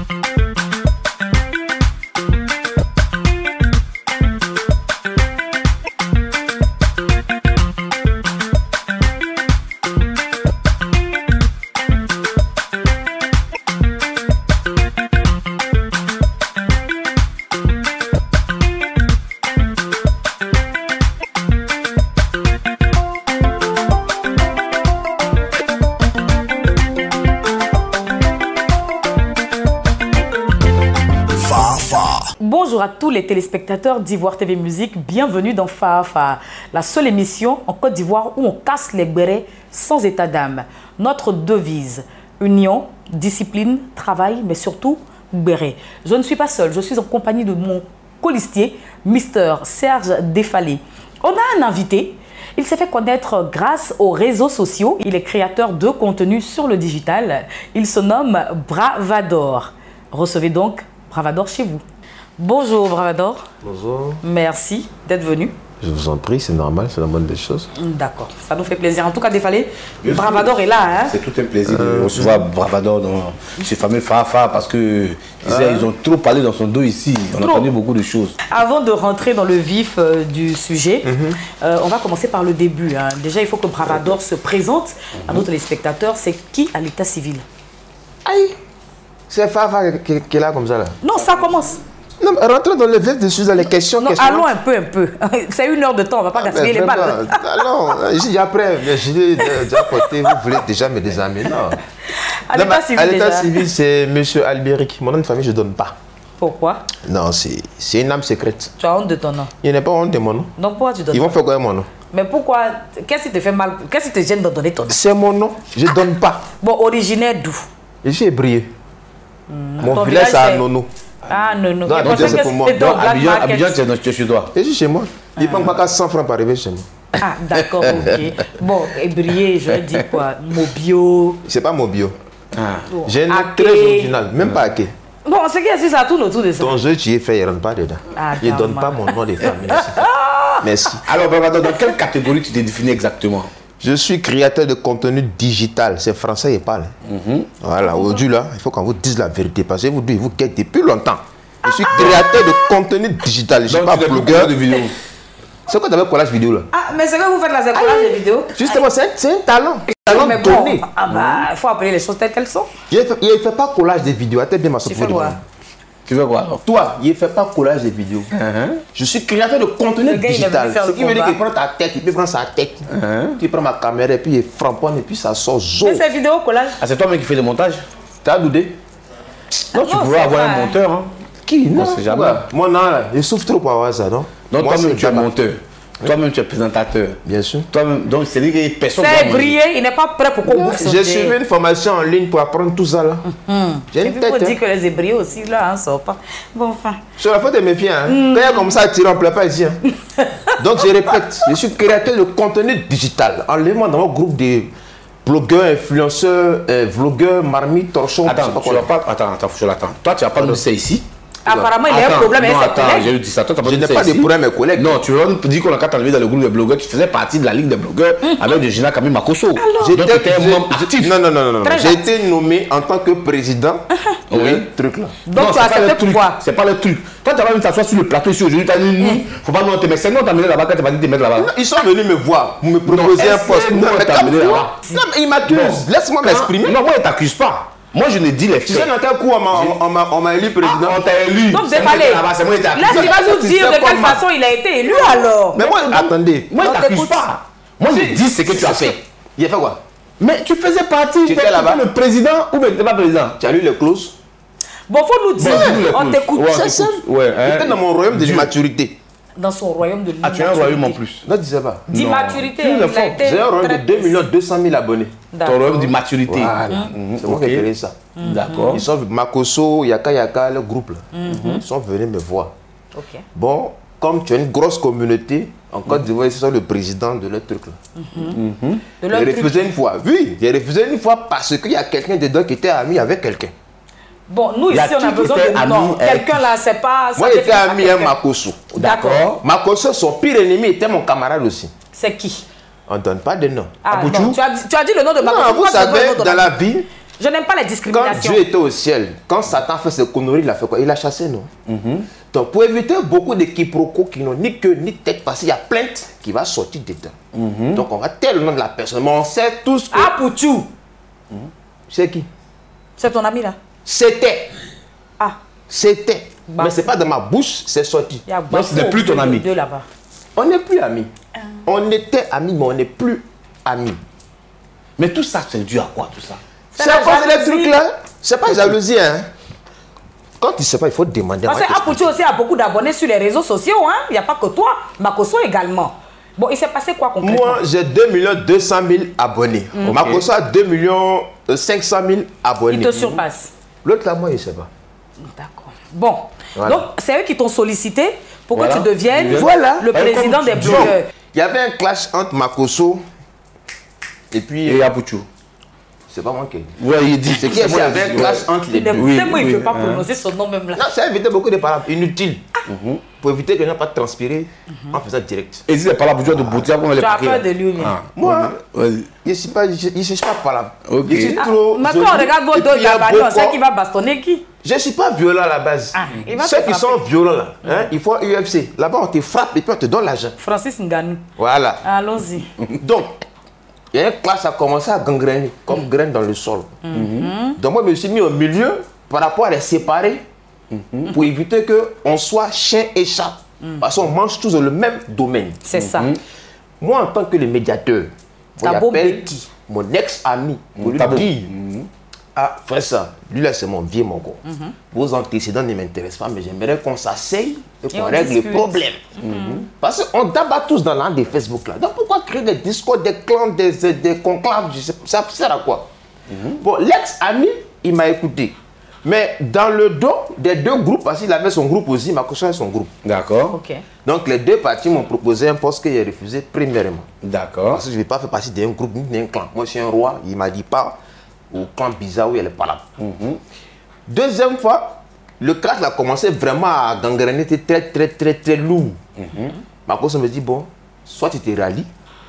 Bonjour à tous les téléspectateurs d'Ivoire TV Musique, bienvenue dans Fafa, la seule émission en Côte d'Ivoire où on casse les bérets sans état d'âme. Notre devise, union, discipline, travail, mais surtout béret. Je ne suis pas seule, je suis en compagnie de mon colistier, Mr Serge Defalé. On a un invité, il s'est fait connaître grâce aux réseaux sociaux, il est créateur de contenu sur le digital, il se nomme Bravador. Recevez donc Bravador chez vous. Bonjour Bravador. Bonjour. Merci d'être venu. Je vous en prie, c'est normal, c'est la bonne des choses. D'accord, ça nous fait plaisir. En tout cas, Defalé, Bravador est là. Hein? C'est tout un plaisir de recevoir Bravador dans ce fameux Fafa parce que ils ont trop parlé dans son dos ici. On a entendu beaucoup de choses. Avant de rentrer dans le vif du sujet, on va commencer par le début. Hein. Déjà, il faut que Bravador se présente à nos téléspectateurs. C'est qui à l'état civil? Aïe, c'est Fafa qui est là comme ça là. Non, ça commence. Non, mais rentrons dans le vif des choses, dans les questions. Non, allons un peu. C'est 1 heure de temps, on ne va pas gaspiller les balles. Non, après, je l'ai déjà porté, vous voulez déjà me désarmer. Non. À l'état civil, c'est M. Albéric. Mon nom de famille, je ne donne pas. Pourquoi? Non, c'est une âme secrète. Tu as honte de ton nom? Il n'est pas honte de mon nom. Donc pourquoi tu donnes? Ils vont faire quoi mon nom? Mais pourquoi? Qu'est-ce qui te fait mal? Qu'est-ce qui te gêne de donner ton nom? C'est mon nom, je ne donne pas. Bon, originaire d'où? Je suis hébrié. Mon village, c'est à Nono. Ah non, non. Non, c'est pour moi. Abidjan, tu es chez toi. Je suis chez moi. Il ne prend pas 100 francs pour arriver chez moi. Ah, d'accord, ok. Bon, hébrié, je dis quoi? Mobio. C'est pas Mobio. Bon, j'ai un nom très original, même pas Aké. Bon, c'est qui ça tourne autour de ça? Ton jeu, tu y es fait, il ne rentre pas dedans. Ah, il ne donne pas mon nom de famille. Merci. Alors, Bravador, dans quelle catégorie tu t'es défini exactement? Je suis créateur de contenu digital. C'est français, il parle. Voilà, aujourd'hui, là, il faut qu'on vous dise la vérité. Parce que vous guettez depuis longtemps. Je suis créateur de contenu digital. Je ne suis pas blogueur de vidéos. C'est quoi d'abord collage vidéo là? Ah, mais c'est que vous faites la collage de vidéos? Justement, c'est un talent. Talent donné. Ah bah, il faut appeler les choses telles qu'elles sont. Il ne fait pas collage des vidéos. Attends bien ma Tu fais quoi? Tu veux quoi? Toi, il ne fait pas collage des vidéos. Je suis créateur de contenu digital. Ce qui veut dire qu'il prend ta tête, il peut prendre sa tête. Tu prends ma caméra et puis il framponne et puis ça sort jaune. Mais c'est vidéo collage? Ah, c'est toi-même qui fais le montage? Tu as doudé? Non, tu pourrais avoir un monteur. Hein. Qui? Non, c'est jamais. Moi, non, là, je souffre trop pour avoir ça, non? Donc, toi-même, tu es monteur. Toi-même, tu es présentateur. Bien sûr. Toi-même, donc, c'est dit que personne. C'est brillé, il n'est pas prêt pour qu'on bouffe son thé. J'ai suivi une formation en ligne pour apprendre tout ça là. J'ai une tête. Il faut dire que les hébriés aussi, là, ne sortent pas. Bon, enfin. Sur la faute de mes pieds, hein. Quand il y a comme ça, tu ne pleure pas ici. Hein. Donc, je répète, je suis créateur de contenu digital. Enlève-moi dans mon groupe de blogueurs, influenceurs, vlogueurs, marmites, torchons. Attends, je l'attends. Toi, tu n'as pas noté ça ici? Apparemment, il y a un problème avec ses collègues. J'ai dit ça. Toi, je n'ai pas de problème avec mes collègues. Non, tu as dit qu'on a qu'à t'enlever dans le groupe de blogueurs qui faisait partie de la ligue des blogueurs avec de Gina Kami Makoso. J'étais un membre actif. Non. J'ai été nommé en tant que président de truc là. Donc, tu as accepté pourquoi? C'est pas le truc. Toi, tu as même t'asseoir sur le plateau ici aujourd'hui. Tu as dit, il ne faut pas nous te mettre. C'est nous, tu as amené là-bas quand tu as dit de te mettre là-bas. Ils sont venus me voir pour me proposer un poste. Non, mais ils m'accusent. Laisse-moi m'exprimer. Non, moi, ils ne t'accusent pas. Moi, je ne dis les faits. Tu sais dans quel coup on m'a élu président? On t'a élu. Donc, Defalé, là, il va nous dire de quelle façon il a été élu alors. Mais moi, attendez. Moi, je ne t'accuse pas. Moi, je dis ce que tu as fait. Il a fait quoi? Mais tu faisais partie. Tu étais là-bas. Le président ou bien tu n'étais pas président? Tu as lu les clauses? Bon, faut nous dire. On t'écoute. C'est ça. J'étais dans mon royaume de l'immaturité. Dans son royaume de l'immaturité. Ah, tu as un royaume en plus? Non, disais pas. D'immaturité. J'ai un royaume de 2 200 000 abonnés. Ton royaume d'immaturité. Voilà. C'est moi qui ai créé ça. D'accord. Ils sont Makoso, Yaka, le groupe là. Ils sont venus me voir. Bon, comme tu as une grosse communauté, en Côte d'Ivoire, ils sont le président de leur truc là. J'ai refusé une fois. Oui, j'ai refusé une fois parce qu'il y a quelqu'un dedans qui était ami avec quelqu'un. Bon, nous ici, on a besoin de nom. Quelqu'un là, c'est pas... Moi, j'étais ami à Makoso. D'accord. Makoso, son pire ennemi, était mon camarade aussi. C'est qui? On ne donne pas de nom. Ah, non. Tu as dit le nom de Makoso. Non, vous savez, dans la vie, Je n'aime pas les discriminations. Quand Dieu était au ciel, quand Satan fait ses conneries, il a fait quoi? Il a chassé, non? Donc, pour éviter beaucoup de quiproquos qui n'ont ni queue ni tête, parce qu'il y a plainte qui va sortir dedans. Donc, on va taire le nom de la personne, mais on sait tous que... Ah, Pouchou! C'est qui? C'est ton ami, là? C'était. Ah. C'était. Mais c'est pas dans ma bouche, c'est sorti. Donc, ce n'est plus ton ami. On n'est plus amis. On était amis, mais on n'est plus amis. Mais tout ça, c'est dû à quoi, tout ça? C'est à cause des trucs là. C'est pas jalousie, hein. Quand tu sais pas, il faut demander. Parce que Apouchi aussi a beaucoup d'abonnés sur les réseaux sociaux, hein. Il n'y a pas que toi, Makosso également. Bon, il s'est passé quoi concrètement? Moi, j'ai 2 200 000 abonnés. Makosso a 2 500 000 abonnés. Il te surpasse. L'autre là, moi, il ne sait pas. D'accord. Bon. Voilà. Donc, c'est eux qui t'ont sollicité pour que tu deviennes le président des blogueurs. Il y avait un clash entre Makosso et Apouchou. C'est pas moi qui ai dit. Oui, il dit. C'est qu'il y avait un clash entre les deux. Tellement il ne peut pas prononcer son nom même là. Non, ça a évité beaucoup de paroles inutiles. Pour éviter que je n'ai pas transpiré en faisant direct. Et si c'est pas la bouture de beauté, on va les paquets. Tu as peur de lui, moi, je ne suis pas par là. Je suis trop. Maintenant, on regarde vos deux gabarits, on sait qui va bastonner qui. Je ne suis pas violent à la base. Ceux qui sont violents là, il faut UFC. Là-bas, on te frappe et puis on te donne l'argent. Francis Nganou. Voilà. Allons-y. Donc, il y a une classe a commencé à gangréner, comme graine dans le sol. Donc moi, je me suis mis au milieu par rapport à les séparer pour éviter qu'on soit chien et chat. Parce qu'on mange tous dans le même domaine. C'est ça. Moi, en tant que le médiateur, j'appelle mon ex-ami pour lui dire ah, frère, ça, lui là, c'est mon vieux mon gars. Vos antécédents ne m'intéressent pas, mais j'aimerais qu'on s'asseye et qu'on règle le problème. Parce qu'on débat tous dans l'un des Facebook là. Donc pourquoi créer des discours, des clans, des conclaves, ça sert à quoi? Bon, l'ex-ami, il m'a écouté. Mais dans le dos des deux groupes, parce qu'il avait son groupe aussi, Makosso avait son groupe. D'accord. Okay. Donc les deux partis m'ont proposé un poste que j'ai refusé premièrement. D'accord. Parce que je ne vais pas faire partie d'un groupe ni d'un clan. Moi, je suis un roi, il m'a dit pas au clan bizarre où il n'est pas là. Deuxième fois, le crash a commencé vraiment à gangréner, c'était très lourd. Makosso me dit, bon, soit tu te rallies,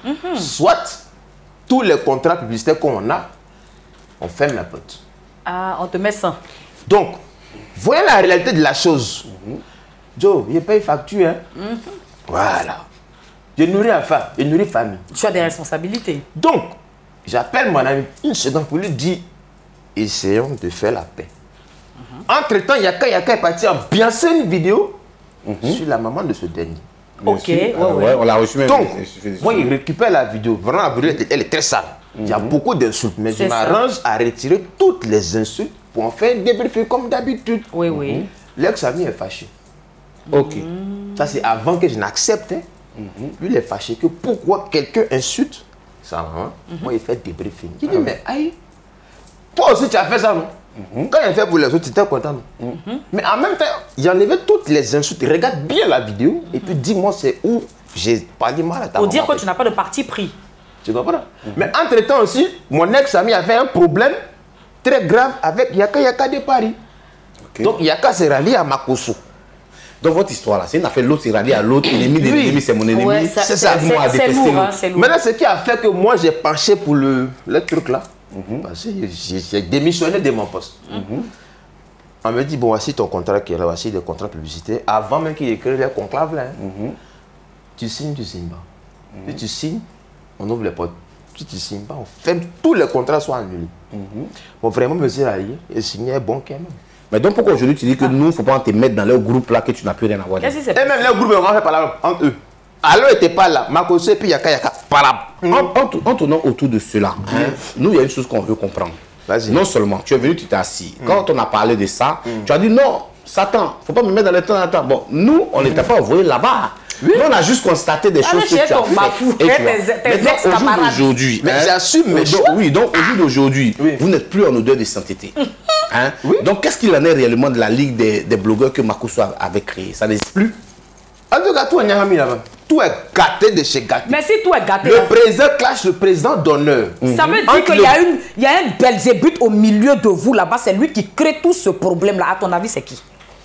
soit tous les contrats publicitaires qu'on a, on ferme la porte. Ah, on te met ça. Donc, voyez la réalité de la chose. Joe, je paye facture. Hein? Voilà. Je nourris enfant, je nourris famille. Tu as des responsabilités. Donc, j'appelle mon ami une seconde pour lui dire, essayons de faire la paix. Entre-temps, Yaka est parti ambiancer une vidéo sur la maman de ce dernier. Ok, ouais, on l'a reçu même. Donc, moi, il récupère la vidéo. Vraiment, la vidéo, elle est très sale. Il y a beaucoup d'insultes, mais je m'arrange à retirer toutes les insultes pour en faire un débriefing comme d'habitude. Oui. L'ex-ami est fâché. Ok. Ça, c'est avant que je n'accepte. Lui, il est fâché que pourquoi quelqu'un insulte sa maman. Moi, il fait débriefing. Il dit, mais aïe, toi aussi, tu as fait ça, non? Quand il a fait pour les autres, tu étais content. Mais en même temps, il a enlevé toutes les insultes. Regarde bien la vidéo et puis dis-moi c'est où j'ai parlé mal à ta maman. Pour dire que tu n'as pas de parti pris. Tu comprends? Mais entre-temps aussi, mon ex-ami avait un problème très grave avec Yaka de Paris. Donc Yaka s'est rallié à Makosso. Donc votre histoire là, c'est une affaire, l'autre s'est rallié à l'autre, l'ennemi de l'ennemi, c'est mon ennemi. Ouais, c'est ça. C'est lourd, hein, c'est lourd. Maintenant, ce qui a fait que moi j'ai penché pour le truc là, parce que j'ai démissionné de mon poste. On me dit, bon, voici ton contrat qui est là, voici des contrats publicitaires. Avant même qu'il écrive les conclaves là, tu signes pas. Si tu signes, on ouvre les portes. Si tu ne signes pas, on ferme, tous les contrats sont annulés. Bon, vraiment, M. Rallié, et signer est bon quand même. Mais donc pourquoi aujourd'hui tu dis que nous, il ne faut pas te mettre dans leur groupe là que tu n'as plus rien à voir? Et même leur groupe, on va faire par là entre eux. Alors, ils n'étaient pas là. Makosso et puis Yaka, par là. En tournant autour de cela, nous, il y a une chose qu'on veut comprendre. Non seulement, tu es venu, tu t'es assis. Quand on a parlé de ça, tu as dit non, Satan, il ne faut pas me mettre dans les temps. Bon, nous, on n'était pas envoyés là-bas. Nous, on a juste constaté des choses que tu as fait. Aujourd'hui, mais j'assume mes choix. Oui, donc au jour d'aujourd'hui, vous n'êtes plus en odeur de sainteté. Donc, qu'est-ce qu'il en est réellement de la Ligue des blogueurs que Makosso avait créée? Ça n'existe plus? En tout cas, tout est mis là-bas. Tout est gâté de chez gâté. Mais si tout est gâté... Le président clash le président d'honneur. Ça veut dire qu'il y a un Belzébuth au milieu de vous là-bas. C'est lui qui crée tout ce problème-là. À ton avis, c'est qui?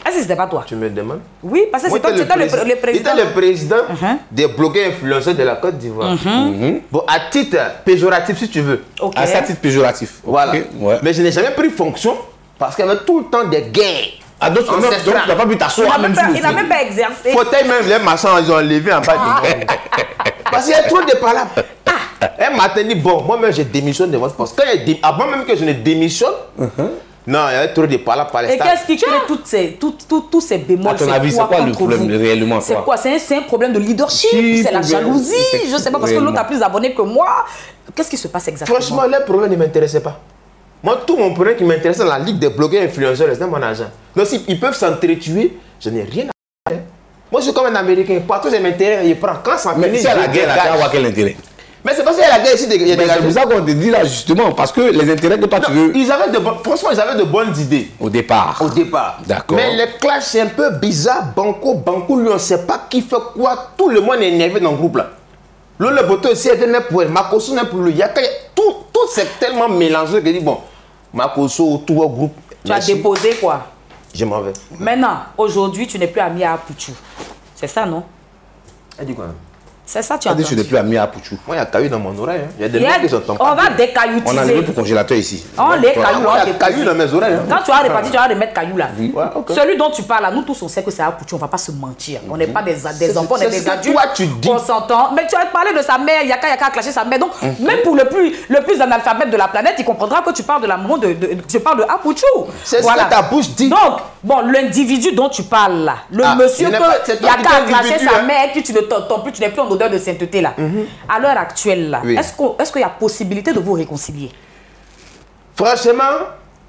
Est-ce que c'était pas toi? Tu me demandes? Oui, parce que c'est toi qui étais le président. Il était le président des blogueurs influenceurs de la Côte d'Ivoire. Bon, à titre péjoratif, si tu veux. À titre péjoratif. Voilà. Mais je n'ai jamais pris fonction parce qu'il y avait tout le temps des guerres. Ah, donc tu n'as pas pu t'asseoir même sur le Il n'a même pas exercé. Fauteuil même, les maçons, ils ont levé en bas du parce qu'il y a trop de palabres. Un matin, dit bon, moi-même, je démissionne de votre poste. Avant même que je ne démissionne, non, il y avait trop de palabres par les stars. Et qu'est-ce qui crée tous ces bémols? À ton avis, c'est quoi le problème réellement? C'est quoi? C'est un problème de leadership? C'est la jalousie? Je ne sais pas, parce que l'autre a plus d'abonnés que moi. Qu'est-ce qui se passe exactement? Franchement, les problèmes ne m'intéressaient pas. Moi, tout mon problème qui m'intéressait dans la ligue des blogueurs influenceurs, c'était mon argent. Donc, s'ils peuvent s'entretuer, je n'ai rien à faire. Moi, je suis comme un Américain. Partout, j'ai mon intérêt, il prend. Quand ça finit, c'est à la guerre, là, tu vas avoir quel intérêt? Mais c'est parce qu'il y a la guerre ici. C'est pour ça qu'on te dit là, justement, parce que les intérêts que toi tu veux. Franchement, ils avaient de bonnes idées. Au départ. D'accord. Mais les clashs, c'est un peu bizarre. Banco, lui, on ne sait pas qui fait quoi. Tout le monde est énervé dans le groupe là. Le Boto aussi est pour elle. Makoso n'est pour lui. Tout c'est tellement mélangé que dit bon, Makoso, tout au groupe. Tu as déposé quoi? Je m'en vais. Maintenant, aujourd'hui, tu n'es plus ami à Pouchou. C'est ça, non? Elle dit quoi? C'est ça, tu as dit. Je n'ai plus ami à Pouchou. Moi, il y a caillou dans mon oreille. Il y a des gens qui s'entendent pas. On va décailloutiser. On a levé pour congélateur ici. On les cailloux. Il y a caillou dans mes oreilles. Quand tu vas repartir, tu vas remettre caillou là. Ouais, okay. Celui dont tu parles là, nous tous on sait que c'est à Pouchou, on ne va pas se mentir. On n'est pas des enfants, on est des adultes. Toi, tu dis. Consentants. Mais tu as parlé de sa mère, Yaka a clashé sa mère. Donc, même pour le plus analphabète de la planète, il comprendra que tu parles de la maman je parle de Apouchou. C'est ce que ta bouche dit. Donc, bon, l'individu dont tu parles là, le monsieur que Yaka a clashé sa mère, qui tu ne t'entends plus, tu n'es plus en odeur de sainteté là. À l'heure actuelle, là, est-ce qu'il y a possibilité de vous réconcilier? Franchement,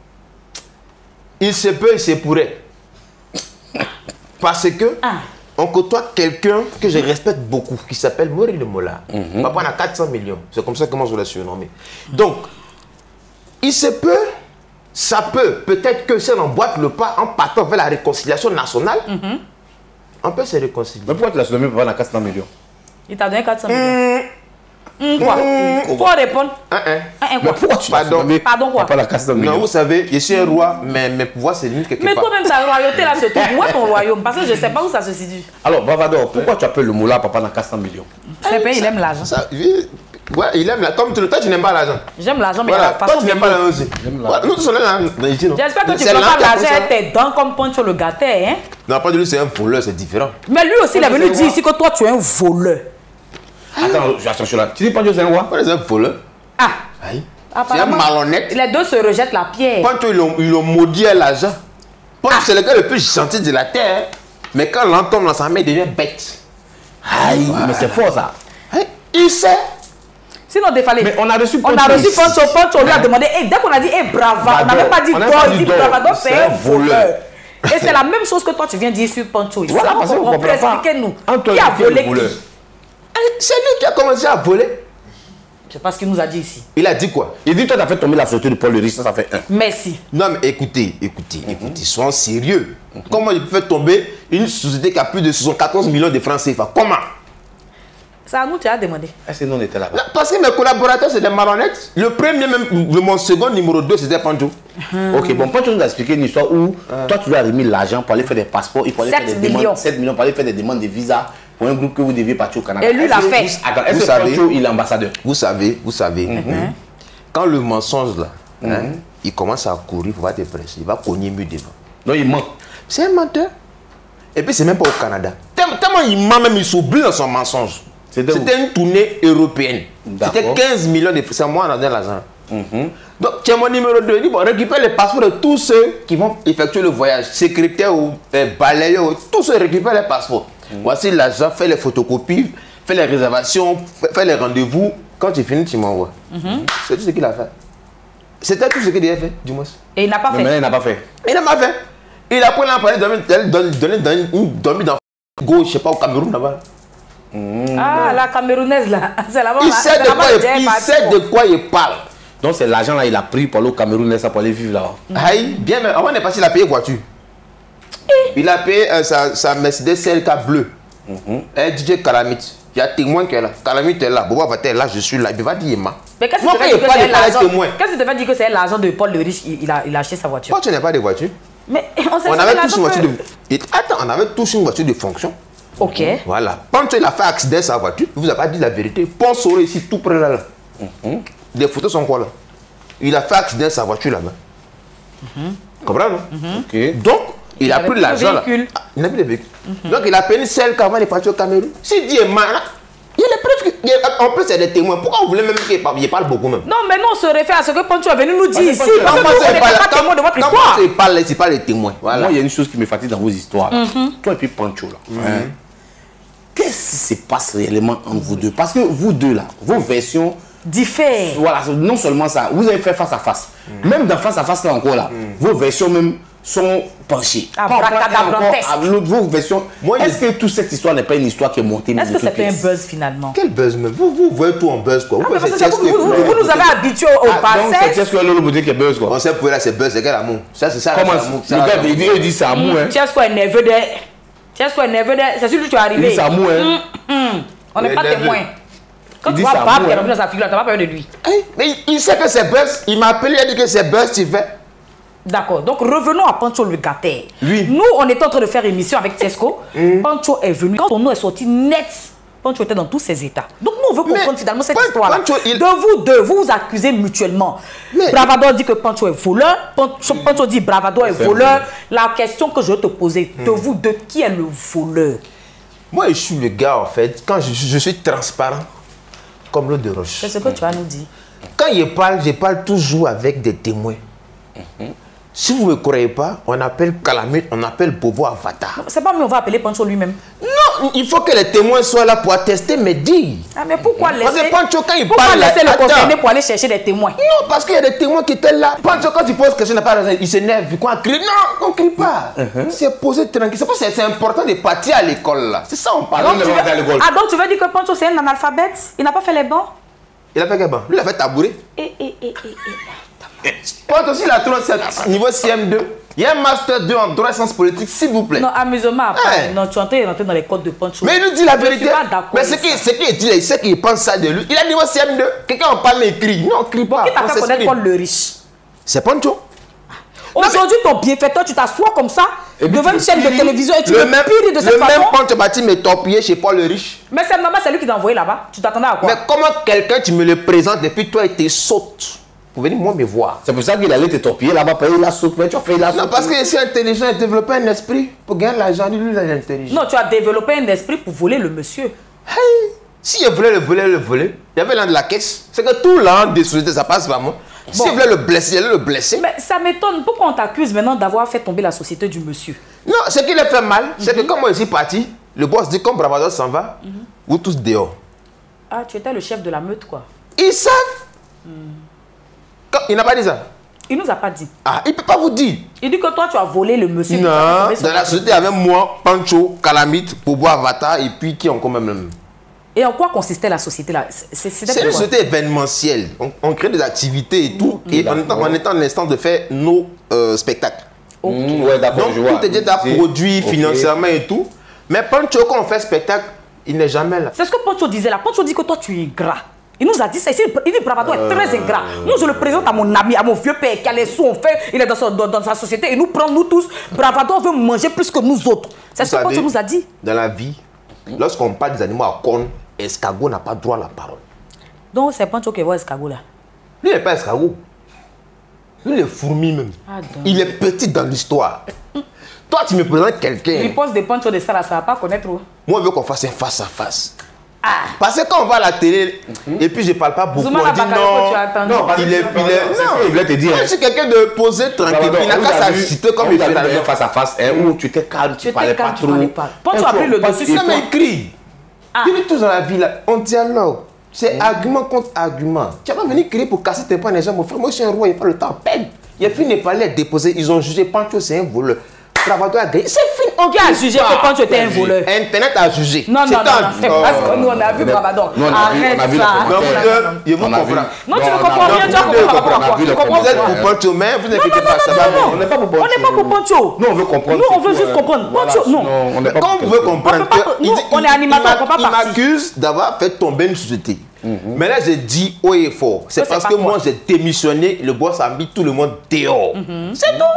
il se peut, il se pourrait. Parce que on côtoie quelqu'un que je respecte beaucoup, qui s'appelle Mori Le Mola. Papa a 400 millions. C'est comme ça que moi je l'ai surnommé. Donc, il se peut, ça peut-être que si on emboîte le pas en partant vers la réconciliation nationale, on peut se réconcilier. Mais pourquoi tu l'as surnommé Papa a 400 millions? Il t'a donné 400 millions. Quoi? Faut répondre. Mais pourquoi tu l'as surnommé quoi? Papa a 400 millions? Non, vous savez, je suis un roi, mais mes pouvoirs c'est limite quelque part. Mais toi-même, sa royauté là se trouve. Où est ton royaume? Parce que je ne sais pas où ça se situe. Alors, Bavador, pourquoi tu appelles le Moula Papa a 400 millions? C'est pays, il aime l'argent. Ouais, il aime l'argent. Comme toi, tu n'aimes pas l'argent. J'aime l'argent, mais voilà. la façon. Toi, tu n'aimes pas l'argent aussi. Nous tous, on est là. J'espère que tu ne prends pas l'argent tes dents comme Poncho le gâté, hein? Non, pas de lui, c'est un voleur, c'est différent. Mais lui aussi, il est venu dire ici que toi, tu es un voleur. Attends, attention là. Tu dis Poncho, c'est un roi? C'est un voleur. C'est un malhonnête. Les deux se rejettent la pierre. Poncho, ils l'ont maudit à l'argent. Poncho, c'est le gars le plus gentil de la terre. Mais quand l'on tombe dans sa main, il devient bête. Mais c'est fort ça. Il sait. Sinon, défalé. Mais on a reçu Poncho. Poncho lui a demandé, dès qu'on a dit, brava, on n'avait pas dit d'or, il dit brava, donc c'est un voleur. Et c'est la même chose que toi, tu viens dire sur Poncho. Voilà, parce qu'on comprend pas. Expliquez-nous. Qui a volé qui? C'est lui qui a commencé à voler. Je sais pas ce qu'il nous a dit ici. Il a dit quoi? Il dit, toi, tu as fait tomber la société de Paul le Riche, ça fait 1. Merci. Non, mais écoutez, soyons sérieux. Comment il peut faire tomber une société qui a plus de 74 millions de francs CFA? Comment? C'est à nous, tu as demandé. Est-ce que nous, on était là-bas? Parce que mes collaborateurs, c'est des marionnettes. Le premier, même mon second, numéro 2, c'était Pancho. Ok, bon, Pancho nous a expliqué une histoire où toi, tu lui as remis l'argent pour aller faire des passeports, il faut aller faire des demandes, 7 millions pour aller faire des demandes de visa pour un groupe que vous deviez partir au Canada. Et lui l'a fait. Est-ce que Pancho, il est ambassadeur? Vous savez, quand le mensonge, là, il commence à courir, il va te presser, il va cogner mieux devant. Non, il ment. C'est un menteur. Et puis, c'est même pas au Canada. Tellement il ment, même il s'oublie dans son mensonge. C'était une tournée européenne. C'était 15 millions de francs. C'est moi, on a donné l'argent. Donc, tiens mon numéro 2. Il dit, bon, récupère les passeports de tous ceux qui vont effectuer le voyage. Secrétaire ou balayeur, tous ceux récupèrent les passeports. Voici l'argent, fais les photocopies, fais les réservations, fais les rendez-vous. Quand tu finis, tu m'envoies. C'est tout ce qu'il a fait. C'était tout ce qu'il devait faire, du moins. Et il n'a pas fait. Mais il n'a pas fait. Il n'a pas fait. Il a pris l'employé dormi dans gauche, je sais pas, au Cameroun là-bas. Ah, la Camerounaise là. C'est là-bas. Il sait de quoi il parle. Donc c'est l'argent là, il a pris pour aller au Cameroun, pour aller vivre là-bas. Aïe, bien, mais avant de passer, il a payé voiture. Il a payé sa Mercedes CLK bleue. DJ Calamit. Il y a témoin qui est là. Calamit est là. Boba Vater est là, je suis là. Il va dire Emma. Mais qu'est-ce que tu te fait dire que c'est l'argent de Paul le Riche? Il a acheté sa voiture. Pourquoi tu n'as pas de voiture? Mais on avait tous une voiture de... Attends, on avait tous une voiture de fonction. Ok. Voilà. Pancho, il a fait accident à sa voiture. Il vous a pas dit la vérité. Ponce ici, tout près là. Les photos sont quoi là? Il a fait accident à sa voiture là-bas. Comprends, non? Donc, il a pris de l'argent là. Il n'a plus de véhicule. Donc, il a payé celle qu'avant il est parti au Cameroun. Si Dieu est malade, il est presque. En plus, il y a des témoins. Pourquoi vous voulez même qu'il parle beaucoup même? Non, mais non, on se réfère à ce que Pancho est venu nous dire ici. Parce que nous, on n'est pas témoins de votre histoire. Quand il parle, c'est pas les témoins. Voilà. Moi, il y a une chose qui me fatigue dans vos histoires. Toi et puis Pancho là. Qu'est-ce qui se passe réellement entre vous deux? Parce que vous deux là, vos versions diffèrent. Voilà, non seulement ça, vous avez fait face à face. Même dans face à face là encore là, vos versions même sont penchées. Vos versions. Est-ce que toute cette histoire n'est pas une histoire qui est montée? Est-ce que c'était un buzz finalement? Quel buzz même? Vous voyez tout en buzz quoi. Vous nous avez habitués au passé. C'est ce que l'autre vous dit que buzz quoi. On sait pour là c'est buzz, c'est quel amour? Ça c'est ça. Comment le gars il dit c'est amour hein. Tu sais ce qu'on est nerveux de. C'est celui que tu es arrivé. Il dit c'est amour hein. On n'est pas témoin. Quand tu vois Bab qui est revenu dans sa figure, tu n'as pas peur de lui. Mais il sait que c'est buzz. Il m'a appelé, il a dit que c'est buzz, tu fais. D'accord. Donc revenons à Pancho le gâté. Nous, on était en train de faire émission avec Tiesco. Pancho est venu. Quand son nom est sorti net, Pancho était dans tous ses états. Donc nous, on veut comprendre finalement cette histoire-là. De vous deux, vous vous accusez mutuellement. Bravador dit que Pancho est voleur. Pancho dit Bravador est voleur. La question que je vais te poser, de vous deux, qui est le voleur? Moi, je suis le gars, en fait, quand je suis transparent, comme l'eau de roche. C'est ce que tu as nous dit. Quand je parle toujours avec des témoins. Si vous ne me croyez pas, on appelle Calamite, on appelle Bobo Avatar. C'est pas mieux, on va appeler Pancho lui-même. Non, il faut que les témoins soient là pour attester mes dires. Ah, mais pourquoi laisser, Pancho, quand il pourquoi parle, laisser le concerné pour aller chercher des témoins? Non, parce qu'il y a des témoins qui étaient là. Pancho, quand il pose question, il n'a pas raison. Il s'énerve, il crie. Non, on ne crie pas. C'est posé tranquille. C'est pour ça que c'est important de partir à l'école là. C'est ça on parle. Donc tu veux dire que Pancho c'est un analphabète? Il n'a pas fait les bancs? Il a fait quel banc? Lui, il a fait tabouret. Pancho, s'il a 37 niveau CM2, il y a un master 2 en droit et sciences politiques, s'il vous plaît. Non, amusement. Non, tu es en train de rentrer dans les codes de Pancho. Mais il nous dit la vérité. Mais ce qu'il dit, il sait qu'il pense ça de lui. Il a niveau CM2. Quelqu'un en parle, mais il crie. Non, il crie pas. Qui t'a fait connaître Paul le riche? C'est Pancho. Aujourd'hui, ton bienfaiteur, tu t'assois comme ça devant une chaîne de télévision et tu le pires de cette façon. Le même Pancho Bati m'est torpillé chez Paul le riche. Mais c'est normal, c'est lui qui t'a envoyé là-bas. Tu t'attendais à quoi? Mais comment quelqu'un, tu me le présentes depuis toi et tes sautes pour venir moi me voir? C'est pour ça qu'il allait te torpiller là-bas, payer la soupe. Tu as fait la soupe. Non, parce que je suis intelligent et développé un esprit pour gagner l'argent. Lui, il est intelligent. Non, tu as développé un esprit pour voler le monsieur. Hey, si je voulais le voler, il y avait l'un de la caisse. C'est que tout l'an des sociétés, ça passe vraiment. Si je voulais le blesser, il allait le blesser. Mais ça m'étonne. Pourquoi on t'accuse maintenant d'avoir fait tomber la société du monsieur? Non, ce qui l'a fait mal, c'est que comme moi je suis parti, le boss dit comme Bravador s'en va, vous tous dehors. Ah, tu étais le chef de la meute, quoi. Ils savent. Il n'a pas dit ça. Il nous a pas dit. Ah, il ne peut pas vous dire. Il dit que toi, tu as volé le monsieur. Non, dans la société, il y avait moi, Pancho, Calamite, Bobo Avatar et puis qui encore même. Et en quoi consistait la société là? C'est une société événementielle. On crée des activités et tout. Et on est en l'instant de faire nos spectacles. Ouais, donc, tout est déjà produit financièrement et tout. Mais Pancho, quand on fait spectacle, il n'est jamais là. C'est ce que Pancho disait là. Pancho dit que toi, tu es ingrat. Il nous a dit ça. Il dit Bravador est très ingrat. Moi, je le présente à mon ami, à mon vieux père qui a les sous, on fait. Il est dans sa société. Il nous prend, nous tous. Bravador veut manger plus que nous autres. C'est ce que Pancho nous a dit. Dans la vie, lorsqu'on parle des animaux à cornes, escargot n'a pas droit à la parole. Donc, c'est Pancho qui voit escargot là. Lui, il n'est pas escargot. Lui, il est fourmi même. Il est petit dans l'histoire. Toi, tu me présentes quelqu'un. Il pose des Pancho de ça là, ça va pas connaître. Moi, je veux qu'on fasse un face à face. Parce que quand on va à la télé, et puis je parle pas beaucoup, on dit non, il est... il voulait te dire. Je suis quelqu'un de posé tranquille, il n'a qu'à s'agiter comme il fait la même face à face, où tu étais calme, tu parlais pas trop. Pancho a pris le dessus. Ça m'écrit. Il est tous dans la vie là, on dialogue. C'est argument contre argument. Tu vas pas venir crier pour casser tes poings les gens, mon frère. Moi, je suis un roi, il pas le temps. Peine. Il y a fini Népalais déposé, ils ont jugé Pancho, c'est un voleur. Bravador a gagné. C'est fini. Qui a jugé que Pancho était un voleur? Internet a jugé. Non, c'est parce que nous, on a vu Bravador. Arrête ça. Je vous comprends. Non, tu ne comprends rien. Tu vas comprendre. Vous êtes pour Pancho, mais vous n'inquiétez pas. On n'est pas pour Pancho. On n'est pas pour Pancho. Nous, on veut comprendre. Nous, on veut juste comprendre. Pancho, non. Quand vous pouvez comprendre, on est animateur, on ne peut pas partir. Il m'accuse d'avoir fait tomber une société. Mais là, j'ai dit haut et fort. C'est parce que moi, j'ai démissionné, le boss a mis tout le monde dehors. C'est tout.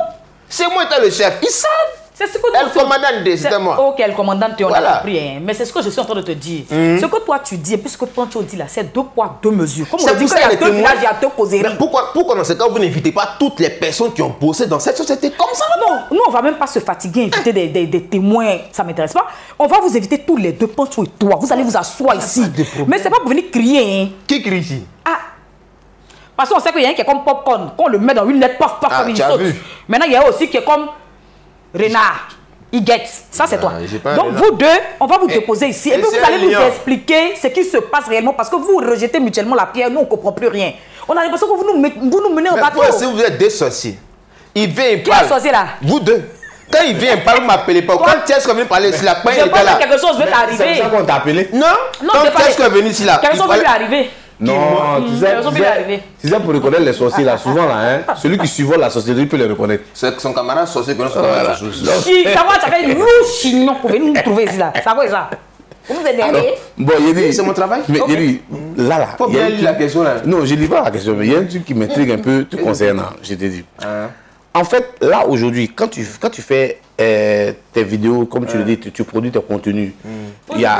C'est moi qui est le chef. Ils savent. C'est ce que elle commandante, c'était moi. Ok, elle commandante, on a compris. Hein. Mais c'est ce que je suis en train de te dire. Ce que toi tu dis, et puis ce que toi tu dis là, c'est 2 poids, 2 mesures. Comme on dit qu'il y a 2 villages, il y a 2 causeries. Pourquoi dans ce cas, vous n'invitez pas toutes les personnes qui ont bossé dans cette société comme ça? Non, nous on va même pas se fatiguer, inviter des témoins, ça m'intéresse pas. On va vous inviter tous les deux, Pancho et toi. Vous allez vous asseoir ici. Mais c'est pas pour venir crier. Hein. Qui crie ici? Ah, parce qu'on sait qu'il y a un qui est comme popcorn, qu'on le met dans une lettre, paf, comme il saute. Maintenant, il y a aussi qui est comme renard. Il guette. Ça, c'est toi. Donc, vous deux, on va vous déposer ici. Et puis, vous allez nous expliquer ce qui se passe réellement. Parce que vous rejetez mutuellement la pierre. Nous, on ne comprend plus rien. On a l'impression que vous nous menez au bateau. Si vous êtes des sorciers, il vient et parle. Qui est sorcier là? Vous deux. Quand il vient et parle, vous ne m'appelez pas. Quand Thiès est venu parler ici, la peine était là. Je pense que quelque chose veut t'arriver. C'est ça qu'on t'a appelé? Non. Quand Thiès est venu ici, là. Quelque chose veut lui arriver. Non, tu sais, pour reconnaître les sorciers là, souvent là, hein, celui qui survole la sorcellerie peut les reconnaître. C'est son camarade sorcier que son camarade sorcier. Ça va, ça fait nous chignon pour venir nous trouver ici là. Ça va ça. Vous nous énervez. Bon, Yédi, c'est mon travail. Mais Yédi, là. Faut bien lire la question là. Non, je lis pas la question, mais il y a un truc qui m'intrigue un peu te concernant, je te dis. En fait, là aujourd'hui, quand tu fais tes vidéos, comme tu le dis, tu produis tes contenus. Il y a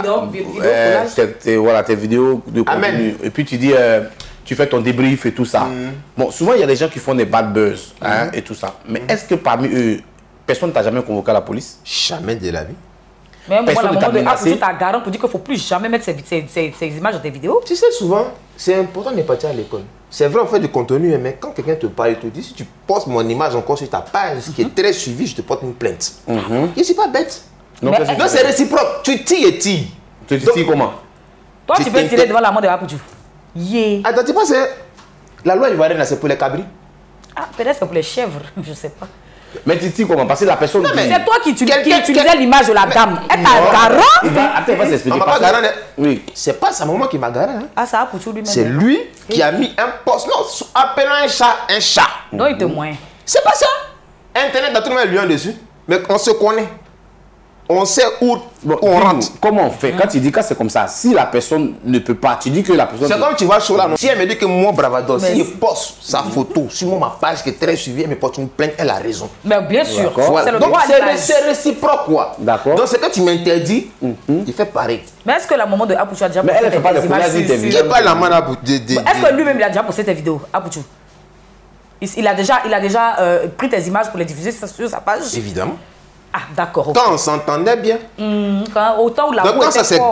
tes vidéos de contenu. Et puis tu dis, tu fais ton débrief et tout ça. Bon, souvent il y a des gens qui font des bad buzz et tout ça. Mais est-ce que parmi eux, personne ne t'a jamais convoqué à la police? Jamais de la vie. Mais moi, à un moment donné, tu as garant pour dire qu'il ne faut plus jamais mettre ces images dans tes vidéos. Tu sais, souvent, c'est important de partir à l'école. C'est vrai, on fait du contenu, mais quand quelqu'un te parle et te dit, si tu postes mon image encore sur ta page, qui est très suivie, je te porte une plainte. Je ne suis pas bête. Non, c'est réciproque. Tu tires et tires. Tu tires comment? Toi, tu peux tirer devant la main de Apoutou. Attends, tu penses que la loi ivoirienne, c'est pour les cabris? Ah, peut-être c'est pour les chèvres, je ne sais pas. Mais tu dis comment? Parce que la personne... C'est toi qui utilisais l'image de la dame. Elle t'a garant? Attends, il va s'expliquer. On m'a pas garant. Oui. C'est pas sa maman qui m'a garant. Ah, ça a pour tout lui-même. C'est lui qui a mis un poste. Non, appelant un chat. Non, il te moins. C'est pas ça. Internet, il y a tout le monde lui dessus. Mais on se connaît. On sait où on rentre. Comment on fait? Quand tu dis que c'est comme ça, si la personne ne peut pas, tu dis que la personne... C'est comme tu vas sur là. Si elle me dit que moi, Bravado, si elle poste sa photo sur ma page qui est très suivie, elle me porte une plainte, elle a raison. Mais bien sûr, voilà. Donc c'est réciproque, D'accord. Donc c'est quand tu m'interdis, il fait pareil. Mais est-ce que la maman de Apoutou a déjà posté des images sur... Il n'y a pas la main Est-ce que lui-même il a déjà posté tes vidéos, Apoutou? Il a déjà pris tes images pour les diffuser sur sa page? Évidemment. Ah, d'accord. Quand on s'entendait bien. Autant où la donc quand ça s'est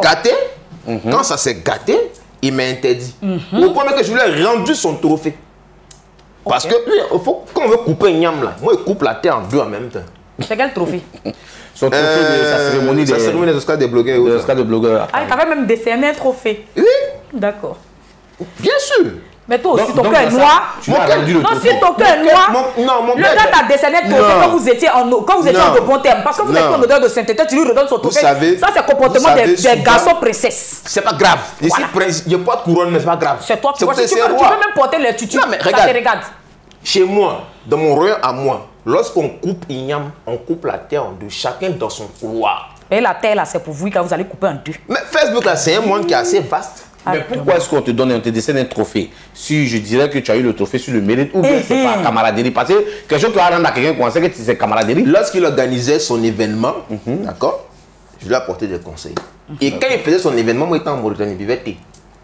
gâté, il m'a interdit. Au point que je lui ai rendu son trophée. Parce que quand on veut couper un yam là, moi je coupe la terre en deux en même temps. C'est quel trophée? Son trophée de sa cérémonie des Oscars des blogueurs. Ah, il avait même décerné un trophée. Oui. D'accord. Bien sûr. Mais toi aussi, ton cœur est noir. Non, si ton cœur est noir, le gars t'a décerné le trophée quand vous étiez en de bon terme. Parce que vous êtes en odeur de sainteté, tu lui redonnes son trophée. Ça, c'est le comportement des garçons princesses. C'est pas grave. Ici, il n'y a pas de couronne, mais c'est pas grave. C'est toi qui vois. Tu peux même porter les tutus. Non, mais regarde. Chez moi, dans mon royaume à moi, lorsqu'on coupe Ignam, on coupe la terre en deux, chacun dans son couloir. Et la terre, là, c'est pour vous quand vous allez couper en deux. Mais Facebook, là, c'est un monde qui est assez vaste. Mais pourquoi est-ce qu'on te donne, on te décerne un trophée? Si je dirais que tu as eu le trophée sur le mérite, ou bien c'est pas camaraderie. Parce que quelque chose qui va rendre à quelqu'un qu'on sait que c'est camaraderie. Lorsqu'il organisait son événement, d'accord, je lui ai apporté des conseils. Et quand il faisait son événement, moi, j'étais en Mauritanie, il vivait.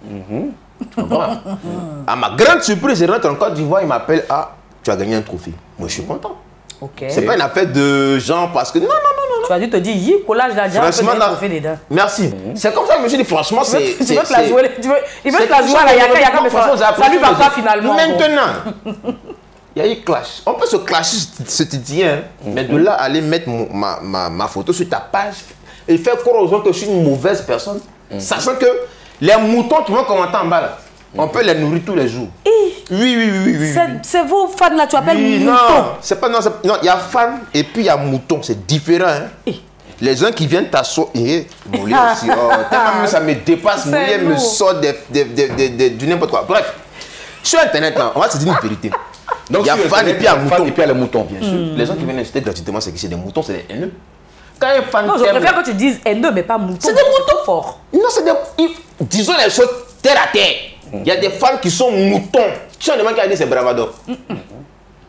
À ma grande surprise, je rentre en Côte d'Ivoire, il m'appelle, ah, tu as gagné un trophée. Moi, je suis content. C'est pas une affaire de gens parce que non. Tu as dû te dire, collage là, déjà, franchement, un trophée dedans. merci. C'est comme ça que je me suis dit, franchement, c'est. Il veut te la jouer, il veut te la jouer à la Yaka, mais ça lui va pas finalement. Maintenant, il y a eu clash. On peut se clasher ce titien, mais de là, aller mettre ma photo sur ta page et faire croire aux gens que je suis une mauvaise personne, sachant que les moutons qui vont commenter en bas là, on peut les nourrir tous les jours. Oui. C'est vos fans là, tu appelles moutons. Non, il y a fans et puis il y a moutons, c'est différent. Hein? Les gens qui viennent t'asseoir, Moulier aussi, tellement ça me dépasse, Moulier me sort du n'importe quoi. Bref, sur Internet, là, on va se dire une vérité. Donc il y a fans et puis il y a moutons. Et puis il y a les moutons, bien sûr. Les gens qui viennent inciter gratuitement, c'est que c'est des moutons, c'est des haineux. Quand un fan non, je préfère que tu dises haineux, mais pas moutons. C'est des moutons forts. Non, c'est des... Disons les choses terre à terre. Il y a des fans qui sont moutons. Tu as demandé qui a dit c'est Bravado.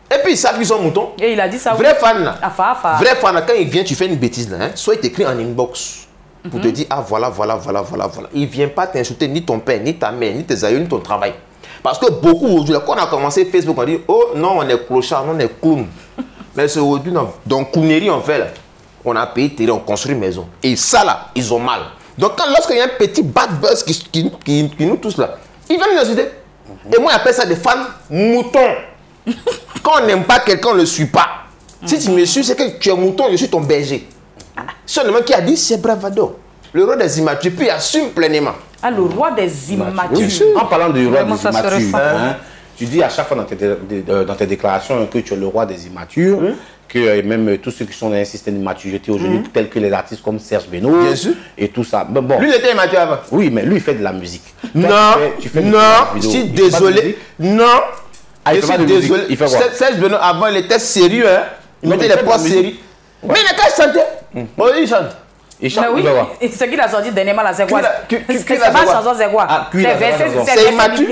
Et puis, ils savent qu'ils sont moutons. Et il a dit ça. Vrai fan, là. Vrai fan, là, quand il vient, tu fais une bêtise, là. Hein, soit il t'écrit en inbox pour te dire, ah, voilà. Il ne vient pas t'insulter ni ton père, ni ta mère, ni tes aïeux, ni ton travail. Parce que beaucoup, aujourd'hui, quand on a commencé Facebook, on dit, oh non, on est clochard, non, on est clown. Mais c'est aujourd'hui, donc, clownerie, on fait, là. On a payé terrain, on construit une maison. Et ça, là, ils ont mal. Donc, lorsqu'il y a un petit bad buzz qui nous touche, là, ils viennent nous insulter. Et moi, j'appelle ça des fans moutons. Quand on n'aime pas quelqu'un, on ne le suit pas. Si tu me suis, c'est que tu es mouton, je suis ton berger. Seulement qui a dit, c'est bravado. Le roi des immatures, puis il assume pleinement. Ah, le roi des immatures. En parlant du roi des immatures, tu dis à chaque fois dans tes déclarations que tu es le roi des immatures, que même tous ceux qui sont dans un système d'immaturité aujourd'hui, tels que les artistes comme Serge Beno et tout ça. Bon. Lui, il était immature avant. Oui, mais lui, il fait de la musique. Non, je suis désolé. Non, je suis désolé. Il fait quoi? Serge Beno, avant, il était sérieux. Hein? Il mettait les poids sérieux. Mais il n'a qu'à chanter. Il chante. Mais oui, ce qu'il a sorti dernièrement, là, c'est quoi? C'est pas chanson, c'est quoi? C'est immature.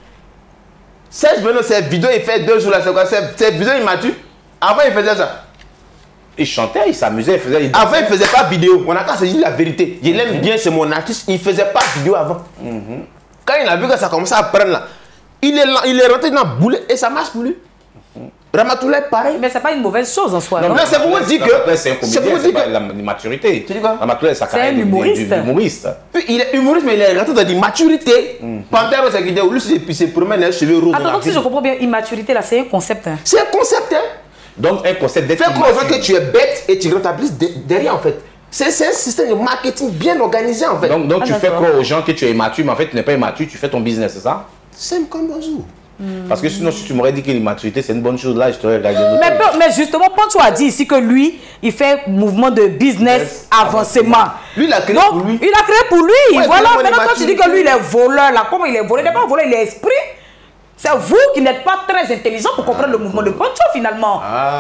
Serge Beno, ses vidéos, il fait 2 jours là, c'est quoi? Ses vidéos immatures. Avant, il faisait ça. Il chantait, il s'amusait, il faisait... Avant, il ne faisait pas vidéo. On a qu'à se dire la vérité. Je l'aime bien, c'est mon artiste. Il ne faisait pas vidéo avant. Quand il a vu que ça commençait à prendre là, il est rentré dans le boulet et ça marche pour lui. Ramatoulaye, pareil. Mais ce n'est pas une mauvaise chose en soi. Non, c'est pour vous dire que... C'est un comédien, c'est pas l'immaturité. Tu dis quoi? Ramatoulaye, ça carrière d'humoriste. Il est humoriste, mais il est rentré dans l'immaturité. Panthère, c'est qu'il lui, se promène les cheveux roses. Attends, donc si je comprends bien, immaturité, là, c'est un concept. Hein. C'est un concept, hein. Donc, un concept d'être immature. Fais croire que tu es bête et tu rentabilises derrière, en fait. C'est un système de marketing bien organisé, en fait. Donc tu fais croire aux gens que tu es immature, mais en fait, tu n'es pas immature, tu fais ton business, c'est ça? C'est comme bonjour. Parce que sinon, si tu m'aurais dit que l'immaturité, c'est une bonne chose, là, je t'aurais regardé. Mais justement, Pancho a dit ici que lui, il fait mouvement de business avancement. Lui, il a créé pour lui. Il a créé pour lui. Ouais, voilà, maintenant, quand tu dis que lui, il est voleur, là, comment il est voleur? Il n'est pas voleur, il est esprit. C'est vous qui n'êtes pas très intelligent pour comprendre le mouvement de Pancho, finalement.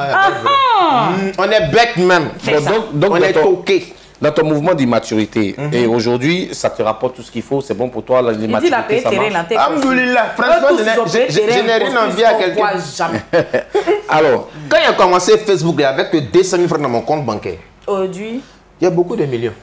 On est bête même. Donc, on est toqué. Dans ton mouvement d'immaturité, et aujourd'hui, ça te rapporte tout ce qu'il faut, c'est bon pour toi, l'immaturité, ça marche. Alhamdoulilah, franchement, je n'ai rien envie à quelqu'un. Alors, quand il a commencé Facebook, il y avait que 200 000 francs dans mon compte bancaire. Aujourd'hui, il y a beaucoup de millions.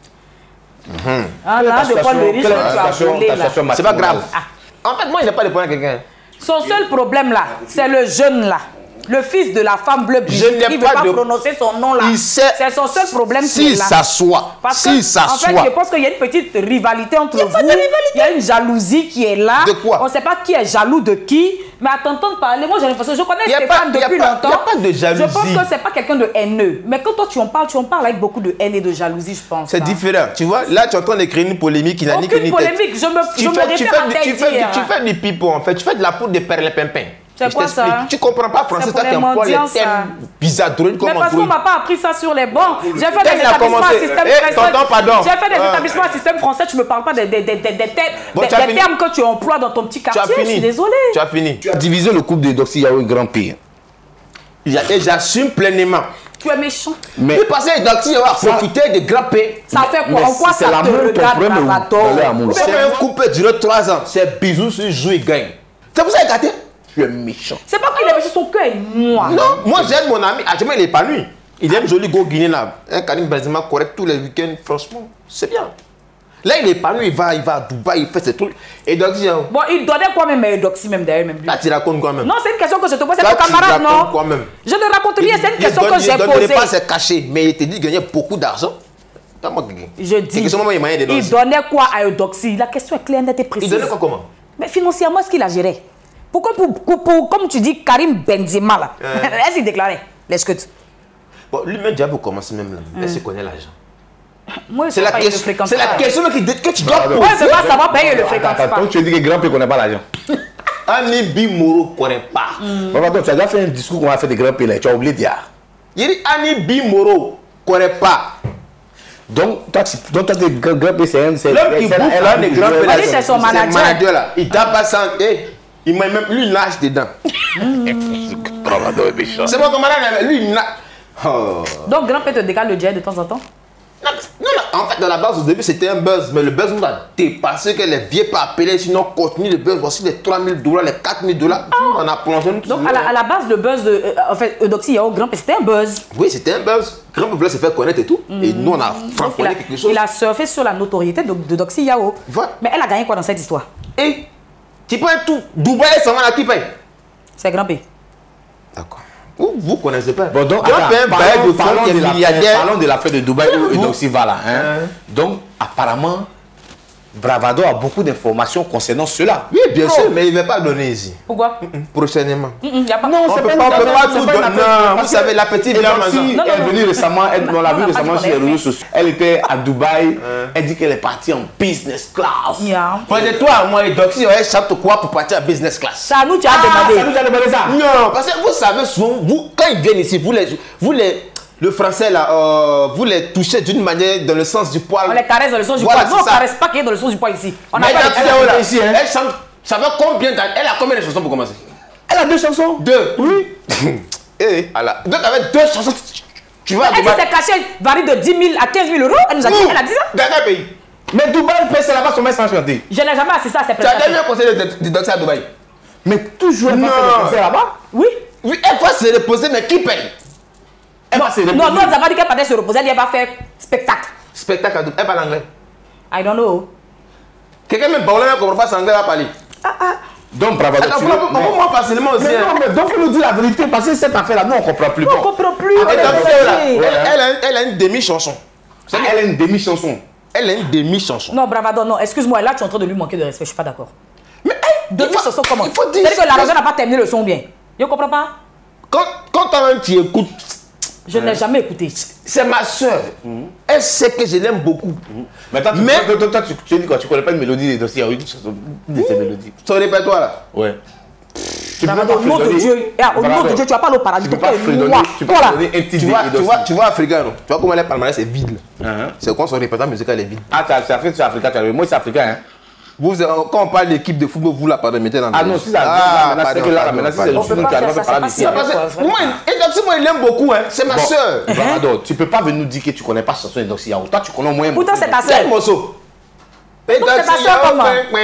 Ah là, de quoi le riche que tu as volé là. C'est pas grave. En fait, moi, il n'est pas de problème à quelqu'un. Son seul problème là, c'est le jeune là. Le fils de la femme bleue, il ne veut pas prononcer son nom là. C'est son seul problème qui est là. Si ça soit. En fait, je pense qu'il y a une petite rivalité entre vous. Il y a une jalousie qui est là. De quoi? On ne sait pas qui est jaloux de qui. Mais à t'entendre parler, moi j'ai l'impression, je connais Stéphane depuis longtemps. Il n'y a pas de jalousie. Je pense que ce n'est pas quelqu'un de haineux. Mais quand toi tu en parles avec beaucoup de haine et de jalousie, je pense. C'est différent. Tu vois, là tu es en train d'écrire une polémique qui n'a ni queue ni tête. Aucune polémique, je me tu fais du pipeau en fait. Tu fais de la poudre de perlimpinpin. C'est quoi ça? Tu comprends pas français, toi qui emploies les termes bizarres. Mais parce qu'on m'a pas appris ça sur les bancs. J'ai fait des établissements à système français. J'ai fait des établissements à système français, tu me parles pas des termes que tu emploies dans ton petit quartier. Je suis désolé. Tu as fini. Tu as divisé le couple de Doxy Yao et Grand P. Et j'assume pleinement. Tu es méchant. Mais parce que Doxy Yao a profité de Grand P. Ça fait quoi? En quoi ça te regarde, Bravato? C'est un couple durant 3 ans. C'est bisous sur joue et gagne. C'est pour ça qu'il a gâté. Tu es méchant. C'est pas qu'il est méchant, son cœur est noir. Non, moi j'aime mon ami. Actuellement, il est épanoui. Il aime joli go Guinée là. Un Karim Benzema correct tous les week-ends. Franchement, c'est bien. Là, il est épanoui. Il va à Dubaï, il fait ses trucs. Et Doxy. Bon, il donnait quoi même Doxy même d'ailleurs même lui. Là, tu racontes quoi même? Non, c'est une question que je te pose. C'est ton camarade, non? Quoi même? Je ne raconte rien. C'est une question que j'ai posée. Il ne pas se cacher, mais il te dit qu'il gagnait beaucoup d'argent. Je dis. Il donnait quoi à Doxy? La question est claire, nette et précise. Il donnait quoi comment? Mais financièrement, est-ce qu'il a géré? Pourquoi, comme tu dis, Karim Benzema, là, est-ce qu'il déclarait les scuds? Bon, lui-même, déjà, pour commencer même là, est-ce qu'il connaît l'argent? C'est la question que tu dois poser. Moi, je ne veux pas savoir payer le fréquentement. Donc, tu dis que Grand P ne connaît pas l'argent. Anibi Moro ne connaît pas. Attends, tu as déjà fait un discours qu'on a fait de Grand P là, tu as oublié de dire. Il dit Anibi Moro ne connaît pas. Donc, toi, Grand P, c'est un... L'homme qui bouffe là, le Grand P, c'est son manager là. Il tape pas sans... Il m'a même... Lui, il nage dedans. C'est mon camarade, lui, il nage... Donc, Grand P te décale le jet de temps en temps? Non, En fait, dans la base, au début, c'était un buzz, mais le buzz nous a dépassé que les vieux pas appelés, sinon continue le buzz. Voici les $3 000, les $4 000. On a plongé. Donc, à la base, le buzz de. En fait, Eudoxie Yao, Grand P, c'était un buzz. Oui, c'était un buzz. Grand P voulait se faire connaître et tout. Et nous, on a franconné quelque chose. Il a surfé sur la notoriété d'Eudoxie Yao. Voilà. Mais elle a gagné quoi dans cette histoire? Et tu prends tout. Dubaï, ça va là, qui paye? C'est Grand P. D'accord. Vous ne connaissez pas. Bon, donc, parlons de l'affaire de Dubaï où Eudoxie va là. Donc, apparemment, Bravado a beaucoup d'informations concernant cela. Oui, bien sûr, mais il ne va pas donner ici. Pourquoi? Prochainement. Non, on ne peut pas tout donner. Non, vous savez, la petite dame est venue récemment, on l'a vu récemment sur les réseaux sociaux. Elle était à Dubaï, elle dit qu'elle est partie en business class. Prenez toi, moi, Eudoxie, elle chante quoi pour partir en business class? Ça nous a demandé. Ça nous a demandé ça? Non, parce que vous savez souvent, quand ils viennent ici, le français là, vous les touchez d'une manière dans le sens du poil. On les caresse dans le sens du poil. Non, on ne caresse pas qu'il y ait dans le sens du poil ici. On a pas ici. Elle chante, ça va combien d'années? Elle a combien de chansons pour commencer? Elle a 2 chansons. 2. Oui. Et alors, donc avec 2 chansons, tu vas. Elle dit que ses cachets varient de 10 000 à 15 000 euros. Elle nous a dit, elle a dit ça. Dans quel pays? Mais Dubaï, c'est là-bas qu'on met sans chanter. Je n'ai jamais assisté à ces prestations. Tu as déjà vu un concert de Doxa à Dubaï? Mais toujours elle fait des concerts là-bas? Oui. Oui, elle va se reposer, mais qui paye? Non, nous avons dit qu'elle partait se reposer, elle va faire spectacle. Spectacle à Dubaï. Elle parle anglais? I don't know. Quelqu'un me parle, elle ne comprend pas son anglais, elle va parler. Donc, Bravado, tu veux... Moi, facilement aussi. Mais non, mais donc, il nous dit la vérité, parce que cette affaire-là, nous, on ne comprend plus. On ne comprend plus. Elle a une demi-chanson. Elle a une demi-chanson. Elle a une demi-chanson. Non, Bravado, non, excuse-moi, là, tu es en train de lui manquer de respect, je ne suis pas d'accord. Mais demi-chanson, comment? Il faut dire. C'est-à-dire que l'argent n'a pas terminé le son bien. Je ne comprends pas. Quand toi-même tu écoutes. Je ne l'ai jamais écouté. C'est ma soeur. Elle sait que je l'aime beaucoup. Mais toi, tu dis quoi? Tu ne connais pas une mélodie des dossiers, une chanson de ces mélodies. Son répertoire là? Ouais. Au nom de Dieu, tu vas pas le paradis. Tu peux pas fredonner un titre. Tu vois Africain, non? Tu vois comment les palmarès c'est vide. C'est quoi son répertoire musical est vide? Ah, tu as fait sur Africain, moi c'est Africain. Quand on parle d'équipe de football, vous la mettez dans le. Ah non, si ça. C'est que là, maintenant, c'est le film qui arrive à parler ici. Moi, il l'aime beaucoup, c'est ma soeur. Bravado, tu peux pas venir nous dire que tu connais pas chanson d'Eudoxie Yao. Toi, tu connais au moins. Pourtant, c'est ta soeur. Quel morceau? C'est ta soeur comment?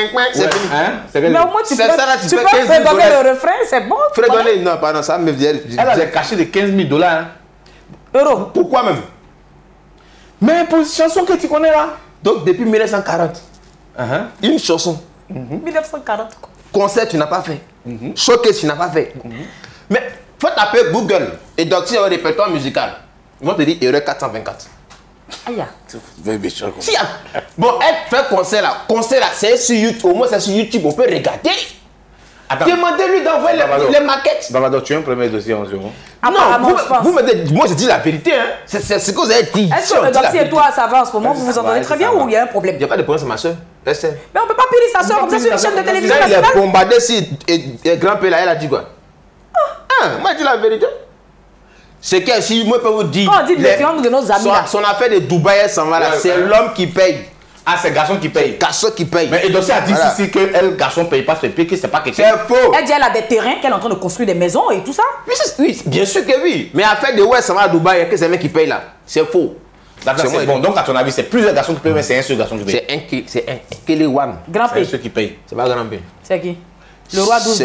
Mais au moins, tu peux fredonner le refrain, c'est bon. Fredonner, non, pardon, ça me vient. Elle a caché de $15 000. Euros. Pourquoi même? Mais pour une chanson que tu connais là. Donc, depuis 1940. Une chanson. 1940. Concert, tu n'as pas fait. Showcase, tu n'as pas fait. Mais faut taper Google et Eudoxie au répertoire musical. Ils vont te dire erreur 424. Aïe. Si, bon, elle fait concert là, c'est sur YouTube. Au moins, c'est sur YouTube, on peut regarder. Demandez-lui d'envoyer les maquettes. Bravado, tu es un premier dossier en second. Non, vous me dites, moi je dis la vérité. C'est ce que vous avez dit. Est-ce que Eudoxie et toi, ça va en ce moment? Vous vous entendez très bien ou il y a un problème? Il n'y a pas de problème, c'est ma soeur. Mais on ne peut pas punir sa soeur comme ça sur une chaîne de télévision. Il est bombardé et grand père là, elle a dit quoi? Moi je dis la vérité. C'est que si moi je peux vous dire. On dit de nos amis là. Son affaire de Dubaï, elle s'en va là. C'est l'homme qui paye. Ah, c'est le garçon qui paye. Garçon qui paye. Mais Eudoxie a dit ici que le garçon ne paye pas, que c'est pas quelque chose. C'est faux. Elle dit qu'elle a des terrains, qu'elle est en train de construire des maisons et tout ça. Oui, bien sûr que oui. Mais affaire de ouais, ça va à Dubaï, que c'est le mec qui paye là. C'est faux. C'est bon, donc à ton avis, c'est plusieurs garçons qui payent, mais c'est un seul garçon qui paye. C'est un Kelly One. Grand P. C'est ceux qui payent. C'est pas Grand P. C'est qui? Le roi 12. C'est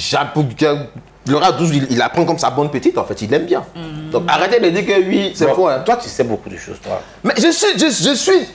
le roi 12, il apprend comme sa bonne petite en fait, il l'aime bien. Donc arrêtez de dire que oui, c'est faux. Toi, tu sais beaucoup de choses, toi. Mais je suis.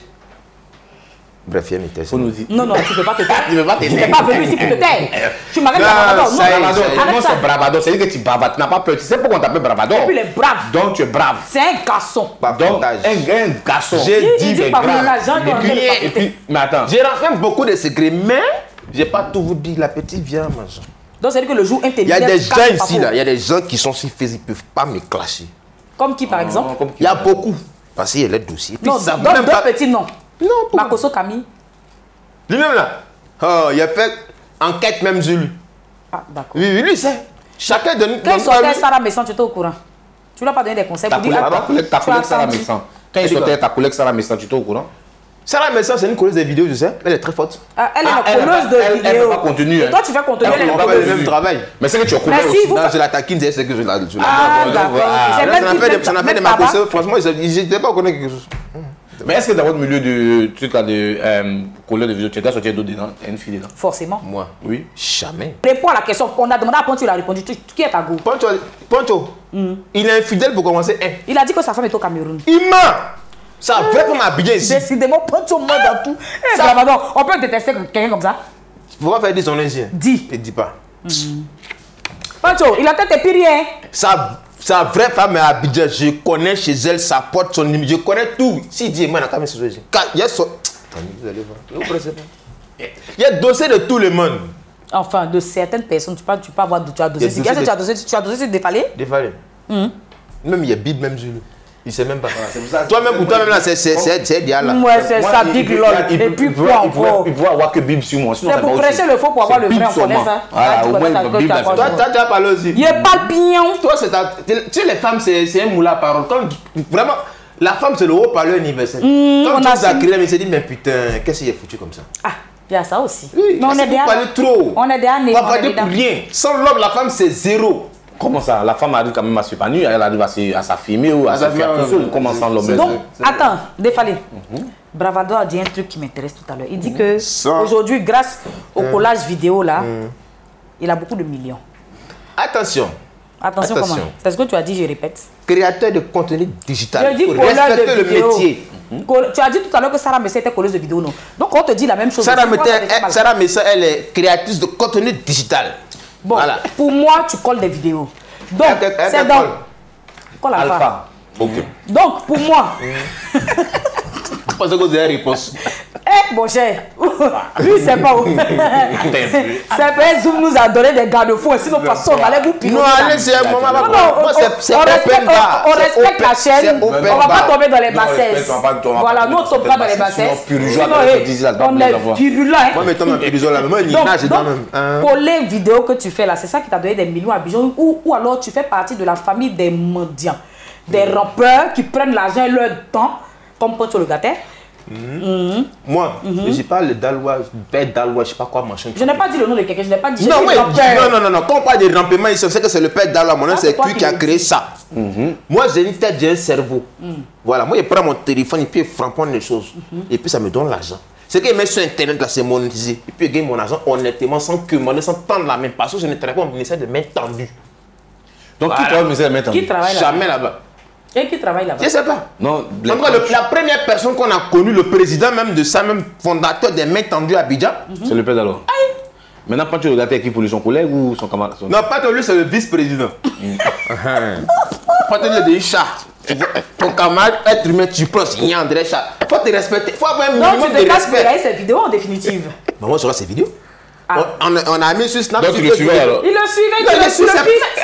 Bref, il y a une thèse. Non, tu ne peux pas te taire. Tu ne peux pas te taire. Tu n'es pas venu ici pour te taire. Tu m'arrêtes Bravado. Non, c'est Bravado. C'est-à-dire que tu bavardes. Tu n'as pas peur. Tu sais pourquoi on t'appelle Bravado? Et puis il est brave. Donc tu es brave. C'est un garçon. Donc un garçon. J'ai dit des graves. Mais attends. J'ai rencontré beaucoup de secrets, mais je n'ai pas tout vous dit. La petite vient manger. Donc c'est-à-dire que le jour intelligent. Il y a des gens ici, là. Il y a des gens qui sont si faits, ils ne peuvent pas me clasher. Comme qui, par exemple? Il y a beaucoup. Parce qu'il y a les dossiers. Non, deux petits noms. Non, Makoso Camille. Lui-même là, il a fait enquête même sur lui. Ah, d'accord. Oui, lui c'est. Chacun donne. Quand il sortait Sarah Messan, tu étais au courant? Tu ne lui as pas donné des conseils pour dire. Ta collègue Sarah Messan. Quand il sortait ta collègue Sarah Messan, tu étais au courant? Sarah Messan, c'est une colleuse de vidéos, je sais. Elle est très forte. Elle est la colleuse de vidéos. Elle ne fait pas contenu. Et toi, tu fais contenu. Elle ne fait pas le même travail. Mais c'est que tu as couvert aussi. Non, je la taquine, c'est que je la. Ah, d'accord. Ça n'a fait de ma cause. Franchement, je n'étais pas au courant quelque chose. Mais est-ce que dans votre milieu de couleur de vidéo, tu as sorti d'autres dedans? Une fille dedans? Forcément. Moi? Oui. Jamais. Réponds à la question. On a demandé à Poncho, il a répondu. Qui est ta go? Poncho, il est infidèle pour commencer. Il a dit que sa femme est au Cameroun. Il ment. Ça va vraiment m'habiller ici. Décidément, Poncho ment dans tout. Bravado, on peut détester quelqu'un comme ça? Il faut pas faire dire son indien. Dis. Ne dis pas. Pancho, il a peut-être et puis rien. Sa vraie femme est à Abidjan. Je connais chez elle, sa porte, son numéro. Je connais tout. Si dit, moi, il y a son. Vous allez voir. Il y a dossier de tout le monde. Enfin, de certaines personnes, tu peux avoir tu as dossier. Tu as dossier sur Défalé? Défalé. Même il y a Bib, même Zulu. Il ne sait même pas. Toi-même, pour toi-même, là, c'est dia là. Ouais, c'est ça, Big Lol. Et puis quoi encore? Il doit avoir que Bib sur moi. C'est pour prêcher le faux pour avoir le vrai, on connaît ça. Voilà, au moins, Bib, toi, tu as parlé aussi. Il est pas pignon. Toi, tu sais, les femmes, c'est un moulin à parole. Vraiment, la femme, c'est le haut-parleur universel. Quand tu as créé, mais il s'est dit, mais putain, qu'est-ce qu'il est foutu comme ça? Ah, il y a ça aussi. Oui, mais on est déjà. Trop. On est déjà né. On va parler pour rien. Sans l'homme, la femme, c'est zéro. Comment ça? La femme arrive quand même à s'épanouir, elle arrive à s'affirmer ou à se faire tout seul. Comment sans l'homme? Donc, attends, Défalé. Bravado a dit un truc qui m'intéresse tout à l'heure. Il dit que aujourd'hui, grâce au collage vidéo là, il a beaucoup de millions. Attention. Attention. Comment? C'est ce que tu as dit, je répète. Créateur de contenu digital. Je dis pour respecter le métier. Tu as dit tout à l'heure que Sarah Messa était colleuse de vidéos, non? Donc on te dit la même chose. Sarah Messa, elle est créatrice de contenu digital. Bon, voilà. Pour moi, tu colles des vidéos. Donc, c'est donc... Colle alpha. Ok. Donc, pour moi... Je pense que vous avez une réponse. Eh, mon cher. Lui, c'est pas où. C'est pas Zoom nous a donné des garde-fous. Sinon, de toute façon, on allait vous piller. Non, allez, c'est un moment. On respecte la chaîne. On ne va pas tomber dans les bassesses. Voilà, nous, on ne tombe pas dans les bassesses. On est virulent. Moi, mettons ma pirisole là. Moi, l'image est dans même. Pour les vidéos que tu fais là, c'est ça qui t'a donné des millions à Abidjan. Ou alors, tu fais partie de la famille des mendiants. Des rappeurs qui prennent l'argent et leur temps, comme Poncho le Gâté. Moi, je parle d'Alois, père d'Alois, je sais pas quoi, machin. Je n'ai pas dit le nom de quelqu'un, je n'ai pas dit. Non, quand on parle de rampement, il sait que c'est le père d'Alois. Mon nom, c'est lui qui a créé ça. Moi, j'ai une tête, j'ai un cerveau. Voilà, moi, je prends mon téléphone et puis je frappe les choses. Et puis ça me donne l'argent. C'est qu'il met sur Internet, là, c'est monétisé. Et puis je gagne mon argent honnêtement, sans que mon sans tendre la main. Parce que je ne travaille pas au ministère de main tendue. Donc, qui travaille au ministère de main tendue? Qui travaille là? Jamais là-bas. Et qui travaille là-bas? Je ne sais pas. Non, la première personne qu'on a connue, le président même de ça, même fondateur des mains tendues à Abidjan, c'est le père d'Alois. Maintenant, quand tu regardes qui pour lui, son collègue ou son camarade? Non, pas que lui, c'est le vice-président. Quand tu es des chats, ton camarade, être humain, tu prends rien, André Chat. Il faut te respecter. Il faut avoir un minimum de respect. Tu te cette vidéo en définitive. Moi, je regarde ces vidéos. On a mis sur Snap. Donc tu le suivais alors? Il le suivait, il le suivait.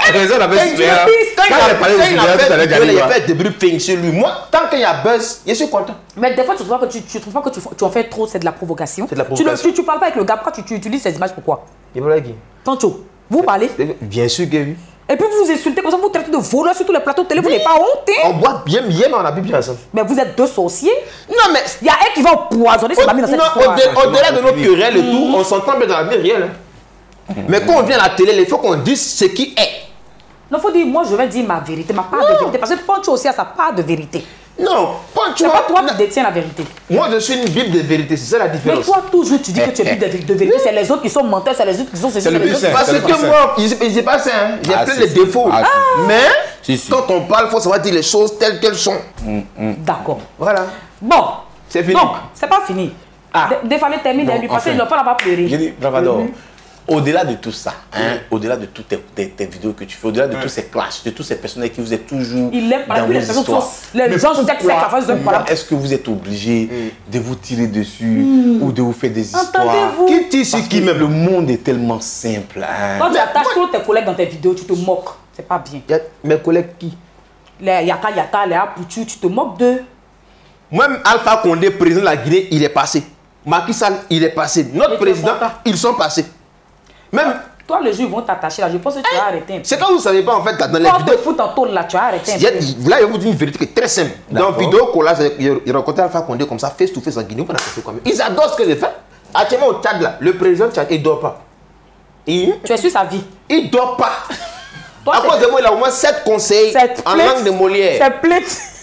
Il a fait des briefings sur lui. Moi, tant qu'il y a buzz, je suis content. Mais des fois, tu trouves pas que tu en fais trop, c'est de la provocation. C'est de la provocation. Tu parles pas avec le gars, pourquoi tu utilises ces images, pourquoi? Il va qui? Pancho, vous parlez? Bien sûr que oui. Et puis vous vous insultez comme ça, vous traitez de voleurs sur tous les plateaux de télé, vous n'avez pas honte. On boit bien, mais on a bu bien ensemble. Mais vous êtes deux sorciers. Non, mais. Il y a un qui va empoisonner sa mamie dans cette histoire. Au-delà de nos querelles et tout, on s'entend bien dans la vie réelle. Mais quand on vient à la télé, il faut qu'on dise ce qui est. Non, il faut dire, moi je vais dire ma vérité, ma part de vérité. Parce que Poncho aussi a sa part de vérité. Non, Poncho. C'est pas toi qui détiens la vérité. Moi je suis une bible de vérité, c'est ça la différence. Mais toi toujours tu dis que tu es bible de vérité. C'est les autres qui sont menteurs, c'est les autres qui sont ceci. Parce que moi, j'ai pas ça, hein. J'ai plein de défauts. Mais quand on parle, il faut savoir dire les choses telles qu'elles sont. D'accord. Voilà. Bon. C'est fini. Donc, c'est pas fini. Défalé termine de lui passer, l'enfant n'a pas pleuré. J'ai dit, Bravado. Au-delà de tout ça, au-delà de toutes tes vidéos que tu fais, au-delà de tous ces clashs, de tous ces personnages qui vous êtes toujours dans vos histoires, les gens se est-ce que vous êtes obligé de vous tirer dessus ou de vous faire des histoires? Qui tire sur qui même? Le monde est tellement simple. Quand tu attaches tous tes collègues dans tes vidéos, tu te moques. C'est pas bien. Mes collègues qui? Les Yaka, les Aputu, tu te moques d'eux. Même Alpha Condé, président de la Guinée, il est passé. Macky Sall, il est passé. Notre président, ils sont passés. Même toi, les gens vont t'attacher là. Je pense que tu as arrêté. C'est quand vous ne savez pas en fait dans les vidéos. Quand tu fous en tôle là, tu as arrêté. Là, je vais vous dire une vérité qui est très simple. Dans la vidéo collage, il rencontrait Alpha Condé comme ça, face to face en Guinée. Ils adorent ce que j'ai fait. Actuellement au Tchad là, le président Tchad, il ne dort pas. Tu es sur sa vie. Il ne dort pas. À cause de moi, il a au moins 7 conseils en langue de Molière. C'est plate.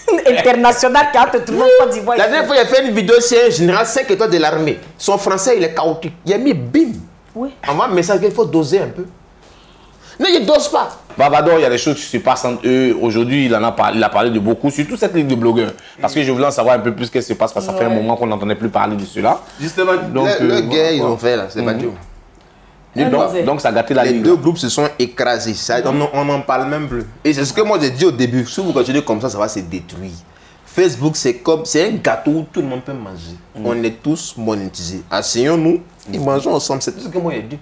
international qui a te trouvé en Côte d'Ivoire. La dernière fois, il a fait une vidéo, c'est un général 5 étoiles de l'armée. Son français, il est chaotique. Il a mis bim. Oui. Envoie un message qu'il faut doser un peu. Non, il ne dose pas. Bravador, il y a des choses qui se passent entre eux. Aujourd'hui, il a parlé de beaucoup, surtout cette ligue de blogueurs. Parce que je voulais en savoir un peu plus ce qui se passe, parce que ça fait un moment qu'on n'entendait plus parler de cela. Justement, donc, le gars, ils ont fait là, c'est pas du tout. Donc ça a gâté la ligue. Les deux groupes se sont écrasés. On n'en parle même plus. Et c'est ce que moi j'ai dit au début. Si vous continuez comme ça va se détruire. Facebook, c'est un gâteau où tout le monde peut manger. On est tous monétisés. Asseyons-nous et mangeons ensemble. C'est tout ce que moi j'ai dit.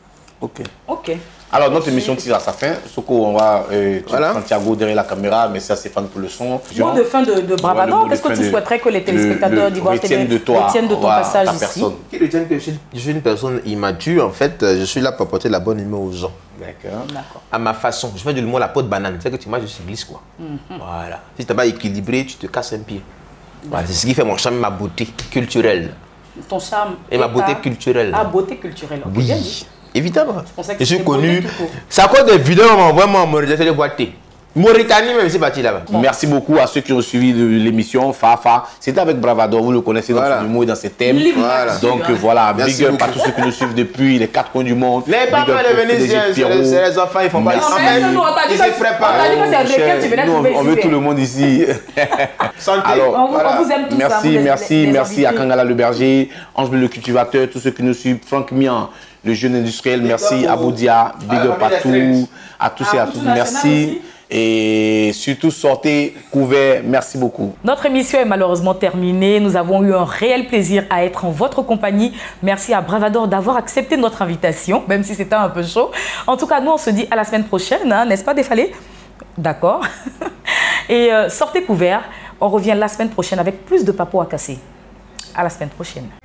Ok. Alors, notre émission tire à sa fin. Soko, on va Santiago derrière la caméra. Merci à Stéphane pour le son. Mot de fin de Bravador. Qu'est-ce que tu souhaiterais que les téléspectateurs d'Ivoire TV retiennent de ton passage ici? Qui retiennent que je suis une personne immature. En fait, je suis là pour apporter la bonne humeur aux gens. D'accord. À ma façon. Je fais du mot la peau de banane. C'est que tu manges, je glisse quoi. Voilà. Si tu n'es pas équilibré, tu te casses un pied. Voilà. C'est ce qui fait mon charme, ma beauté culturelle. Ton charme et ma beauté culturelle. Ah, beauté culturelle. Oui. Bien dit. Évidemment. Je suis connu. C'est à cause des vidéos qu'on m'envoie en Mauritanie de boîter. Mauritanie, même, c'est parti là-bas. Merci beaucoup à ceux qui ont suivi l'émission Fafa. C'était avec Bravador, vous le connaissez dans son humour et dans ses thèmes. Voilà. Donc voilà, big up à tous ceux qui nous suivent depuis les 4 coins du monde. Les papas de Vénitiens, c'est les enfants, ils font pas. Ils se préparent. On veut tout le monde ici. Alors, on vous aime tous. Merci à Kangala le berger, Ange le cultivateur, tous ceux qui nous suivent, Franck Mian, le jeune industriel, merci à Boudia, big up à tous et à toutes, merci. Et surtout, sortez couverts. Merci beaucoup. Notre émission est malheureusement terminée. Nous avons eu un réel plaisir à être en votre compagnie. Merci à Bravador d'avoir accepté notre invitation, même si c'était un peu chaud. En tout cas, nous, on se dit à la semaine prochaine, hein, n'est-ce pas, Défalé? D'accord. Et sortez couverts. On revient la semaine prochaine avec plus de papos à casser. À la semaine prochaine.